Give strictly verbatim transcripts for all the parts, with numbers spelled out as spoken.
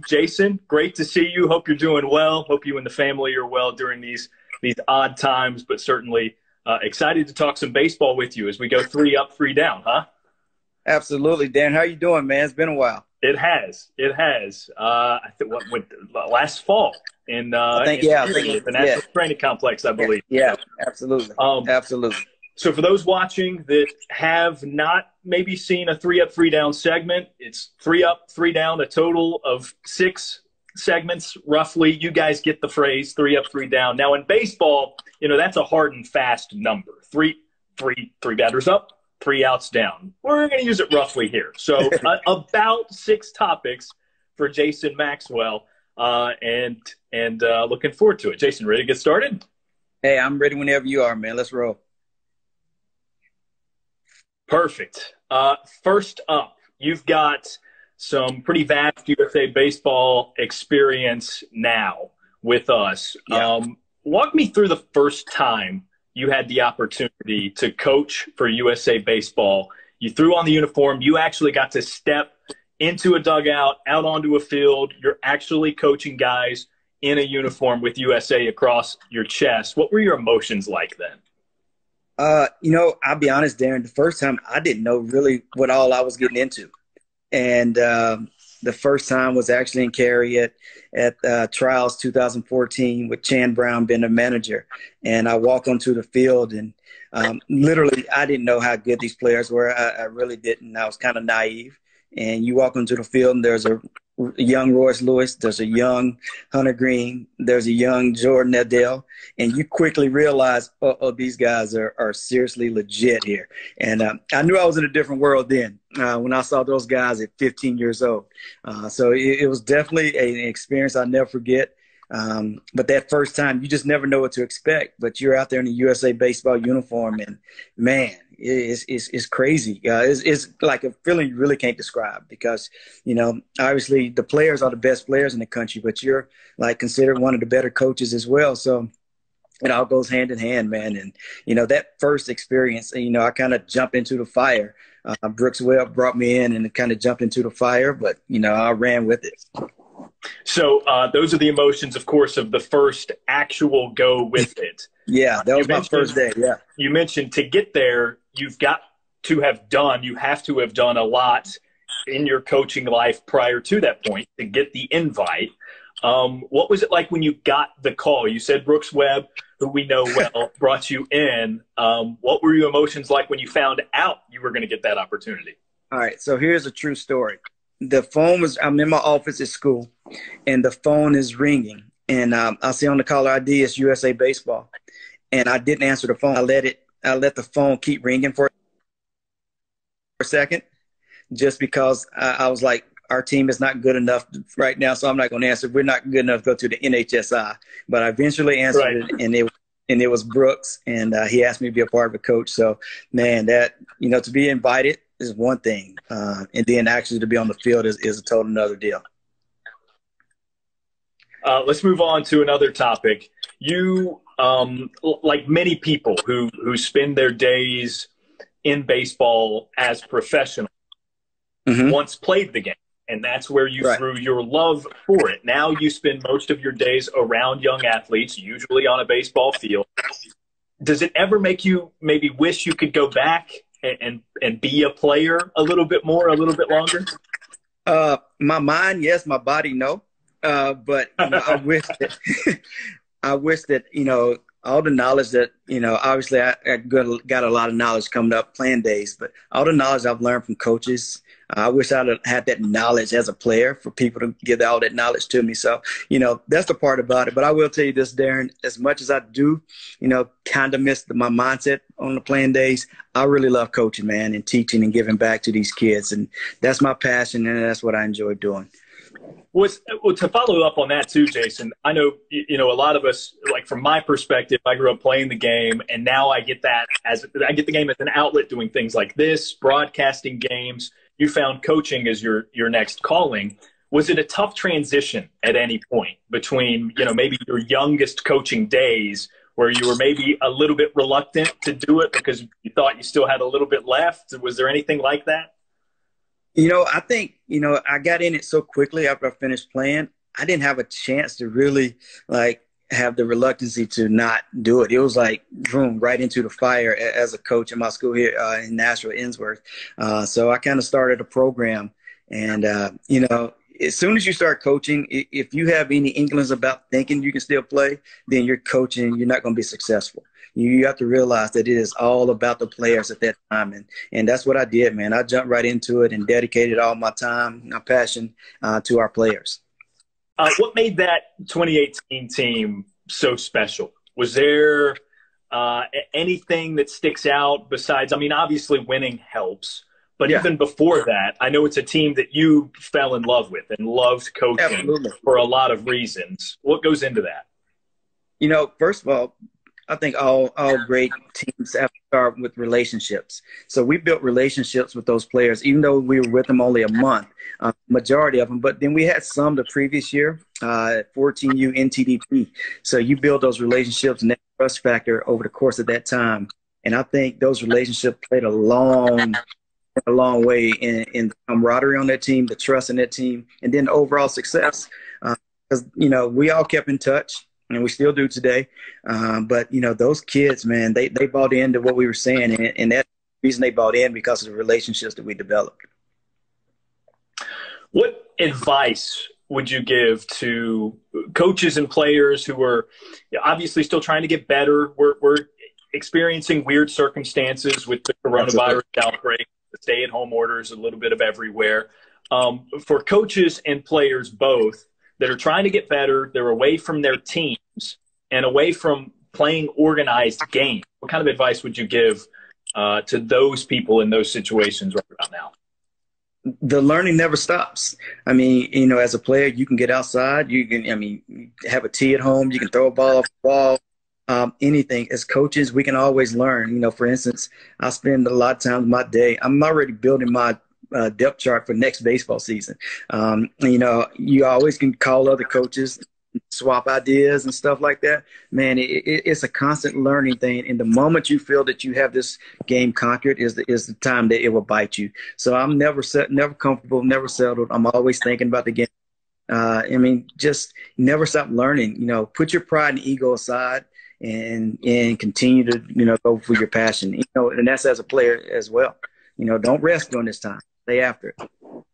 Jason, great to see you. Hope you're doing well. Hope you and the family are well during these these odd times, but certainly uh, excited to talk some baseball with you as we go three up, three down, huh? Absolutely, Dan. How you doing, man? It's been a while. It has. It has. Uh, I think what, what last fall in uh, I think in yeah, I think, the National yeah. Training Complex, I believe. Yeah, absolutely, um, absolutely. So for those watching that have not maybe seen a three up, three down segment, it's three up, three down, a total of six segments roughly. You guys get the phrase three up, three down. Now in baseball, you know, that's a hard and fast number. Three, three, three batters up, three outs down. We're going to use it roughly here. So uh, about six topics for Jason Maxwell, uh, and and uh, looking forward to it. Jason, ready to get started? Hey, I'm ready whenever you are, man. Let's roll. Perfect. Uh, first up, you've got some pretty vast U S A baseball experience now with us. Yeah. Um, walk me through the first time you had the opportunity to coach for U S A Baseball. You threw on the uniform. You actually got to step into a dugout, out onto a field. You're actually coaching guys in a uniform with U S A across your chest. What were your emotions like then? Uh, you know, I'll be honest, Darren, the first time I didn't know really what all I was getting into. And um, the first time was actually in Cary at, at uh, Trials two thousand fourteen with Chan Brown being the manager. And I walked onto the field and um, literally I didn't know how good these players were. I, I really didn't. I was kind of naive. And you walk onto the field and there's a young Royce Lewis, there's a young Hunter Green, there's a young Jordan Adele, and you quickly realize, oh, oh these guys are, are seriously legit here. And uh, I knew I was in a different world then uh, when I saw those guys at fifteen years old. Uh, so it, it was definitely a, an experience I'll never forget. Um, but that first time, you just never know what to expect. But you're out there in the U S A Baseball uniform, and man, it's it's, it's crazy. Uh, it's, it's like a feeling you really can't describe because, you know, obviously the players are the best players in the country, but you're like considered one of the better coaches as well. So it all goes hand in hand, man. And, you know, that first experience, you know, I kind of jumped into the fire. Uh, Brooks Webb brought me in and kind of jumped into the fire, but, you know, I ran with it. So uh, those are the emotions, of course, of the first actual go with it. Yeah, that was my first day, yeah. You mentioned to get there, you've got to have done, you have to have done a lot in your coaching life prior to that point to get the invite. Um, what was it like when you got the call? You said Brooks Webb, who we know well, brought you in. Um, what were your emotions like when you found out you were going to get that opportunity? All right, so here's a true story. The phone was, I'm in my office at school, and the phone is ringing. And um, I see on the caller I D, it's U S A Baseball. And I didn't answer the phone. I let it, I let the phone keep ringing for a second, just because I, I was like, our team is not good enough right now, so I'm not going to answer. We're not good enough to go to the N H S I. But I eventually answered right. it, and it, and it was Brooks, and uh, he asked me to be a part of a coach. So, man, that, you know, to be invited is one thing, uh, and then actually to be on the field is, is a total another deal. Uh, let's move on to another topic. You, um, like many people who, who spend their days in baseball as professionals, mm-hmm. once played the game, and that's where you right. threw your love for it. Now you spend most of your days around young athletes, usually on a baseball field. Does it ever make you maybe wish you could go back and, and, and be a player a little bit more, a little bit longer? Uh, my mind, yes. My body, no. Uh, but you know, I wish that I wish that, you know, all the knowledge that, you know, obviously I, I got a lot of knowledge coming up playing days, but all the knowledge I've learned from coaches, uh, I wish I'd had that knowledge as a player for people to give all that knowledge to me. So, you know, that's the part about it. But I will tell you this, Darren, as much as I do, you know, kind of miss the, my mindset on the playing days, I really love coaching, man, and teaching and giving back to these kids. And that's my passion, and that's what I enjoy doing. Was, well, to follow up on that too, Jason, I know, you know, a lot of us, like from my perspective, I grew up playing the game, and now I get that as I get the game as an outlet doing things like this, broadcasting games. You found coaching as your, your next calling. Was it a tough transition at any point between, you know, maybe your youngest coaching days where you were maybe a little bit reluctant to do it because you thought you still had a little bit left? Was there anything like that? You know, I think, you know, I got in it so quickly after I finished playing. I didn't have a chance to really like have the reluctancy to not do it. It was like boom, right into the fire as a coach in my school here uh, in Nashville, Innsworth. Uh, so I kind of started a program, and uh, you know, as soon as you start coaching, if you have any inklings about thinking you can still play, then you're coaching. You're not going to be successful. You have to realize that it is all about the players at that time. And, and that's what I did, man. I jumped right into it and dedicated all my time, my passion uh, to our players. Uh, what made that twenty eighteen team so special? Was there uh, anything that sticks out besides, I mean, obviously winning helps, but yeah. Even before that, I know it's a team that you fell in love with and loved coaching Absolutely. For a lot of reasons. What goes into that? You know, first of all, I think all, all great teams have to start with relationships. So we built relationships with those players, even though we were with them only a month, uh, majority of them. But then we had some the previous year, uh, fourteen U N T D P. So you build those relationships and that trust factor over the course of that time. And I think those relationships played a long, a long way in, in the camaraderie on that team, the trust in that team, and then the overall success. Because, uh, you know, we all kept in touch. And we still do today. Um, but, you know, those kids, man, they, they bought into what we were saying. And, and that's the reason they bought in, because of the relationships that we developed. What advice would you give to coaches and players who are obviously still trying to get better? We're, we're experiencing weird circumstances with the coronavirus outbreak, the stay-at-home orders, a little bit of everywhere. Um, for coaches and players both, that are trying to get better, they're away from their teams and away from playing organized games. What kind of advice would you give uh, to those people in those situations right about now? The learning never stops. I mean, you know, as a player, you can get outside. You can, I mean, have a tee at home. You can throw a ball off the ball. Um, anything. As coaches, we can always learn. You know, for instance, I spend a lot of time in my day. I'm already building my Uh, depth chart for next baseball season. Um, you know, you always can call other coaches, swap ideas and stuff like that. Man, it, it, it's a constant learning thing. And the moment you feel that you have this game conquered is the, is the time that it will bite you. So I'm never set, never comfortable, never settled. I'm always thinking about the game. Uh, I mean, just never stop learning. You know, put your pride and ego aside and and continue to, you know, go for your passion. You know, and that's as a player as well. You know, don't rest during this time. Stay after it.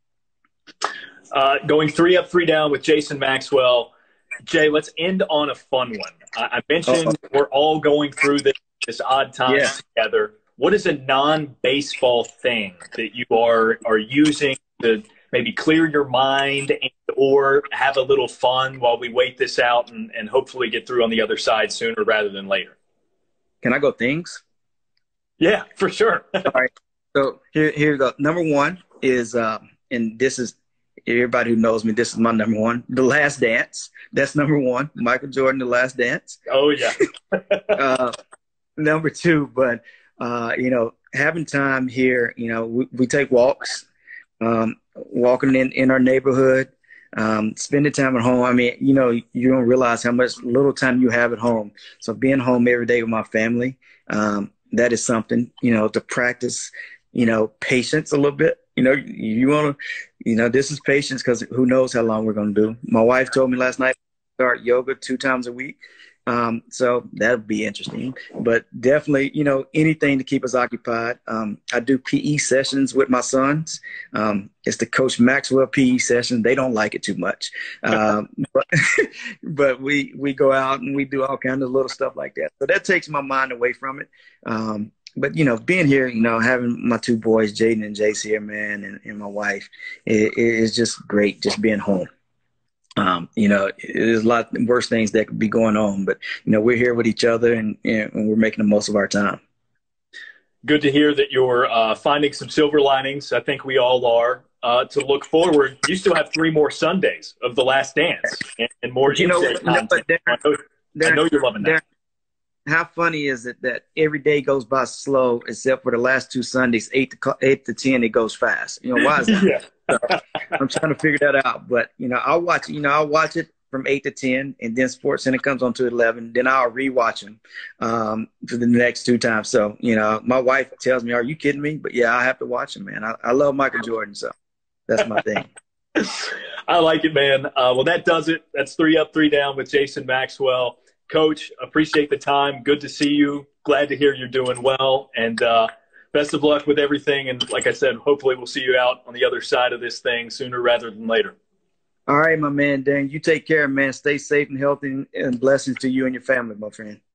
Uh, going three up, three down with Jason Maxwell. Jay, let's end on a fun one. I, I mentioned Uh-oh. we're all going through this, this odd time yeah. together. What is a non-baseball thing that you are are using to maybe clear your mind and, or have a little fun while we wait this out and, and hopefully get through on the other side sooner rather than later? Can I go things? Yeah, for sure. All right. So here, here the number one is, uh, and this is everybody who knows me. This is my number one, The Last Dance. That's number one, Michael Jordan, The Last Dance. Oh yeah. uh, number two, but uh, you know, having time here. You know, we, we take walks, um, walking in in our neighborhood, um, spending time at home. I mean, you know, you don't realize how much little time you have at home. So being home every day with my family, um, that is something, you know, to practice. You know, patience a little bit. You know, you want to, you know, this is patience because who knows how long we're going to do. My wife told me last night, start yoga two times a week. Um, so that would be interesting. But definitely, you know, anything to keep us occupied. Um, I do P E sessions with my sons. Um, it's the Coach Maxwell P E session. They don't like it too much. Um, but, but we, we go out and we do all kinds of little stuff like that. So that takes my mind away from it. Um, But, you know, being here, you know, having my two boys, Jaden and Jace here, man, and, and my wife, it, it is just great just being home. Um, you know, there's a lot worse things that could be going on, but, you know, we're here with each other and, and we're making the most of our time. Good to hear that you're uh, finding some silver linings. I think we all are. Uh, to look forward, you still have three more Sundays of The Last Dance and, and more. You know, content. but Darren, I, know, Darren, I know you're loving that. Darren, how funny is it that every day goes by slow, except for the last two Sundays, eight to eight to ten, it goes fast. You know, why is that? yeah. So I'm trying to figure that out. But, you know, I'll watch it. You know, I'll watch it from eight to ten, and then Sports Center comes on to eleven. Then I'll rewatch them um, for the next two times. So, you know, my wife tells me, "Are you kidding me?" But yeah, I have to watch them, man. I, I love Michael Jordan. So That's my thing. I like it, man. Uh, well, that does it. That's three up, three down with Jason Maxwell. Coach, appreciate the time. Good to see you. Glad to hear you're doing well. And uh, best of luck with everything. And like I said, hopefully we'll see you out on the other side of this thing sooner rather than later. All right, my man, Darren. You take care, man. Stay safe and healthy, and blessings to you and your family, my friend.